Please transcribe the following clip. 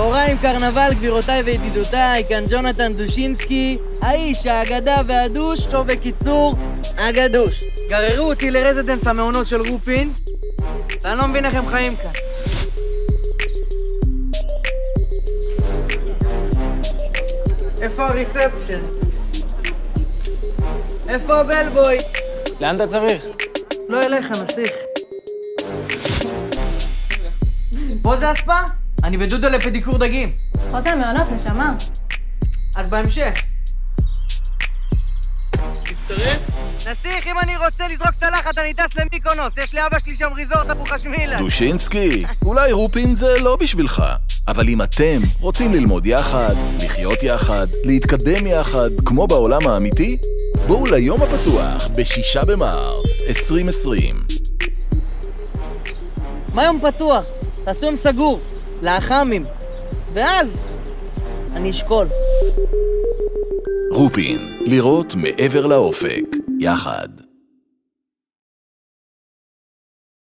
צהריים קרנבל, גבירותיי וידידותיי, כאן ג'ונתן דושינסקי, האיש, האגדה והדוש, או בקיצור, הגדוש. גררו אותי לרזידנס המעונות של רופין, ואני לא מבין איך הם חיים כאן. איפה הריספשן? איפה הבלבוי? לאן אתה צריך? לא אליך, נסיך. פה זה הספה? אני בדודו לפדיקור דגים. פה זה המעונות, נשמה. אז בהמשך. תצטרף? נסיך, אם אני רוצה לזרוק צלחת, אני טס למיקונוס. יש לאבא שלי שם ריזורט אבו חשמילה. דושינסקי, אולי רופין זה לא בשבילך. אבל אם אתם רוצים ללמוד יחד, לחיות יחד, להתקדם יחד, כמו בעולם האמיתי, בואו ליום הפתוח ב6 במרס 2020. מה יום פתוח? תעשו יום סגור, לאחמים. ואז אני אשקול. רופין, לראות מעבר לאופק, יחד.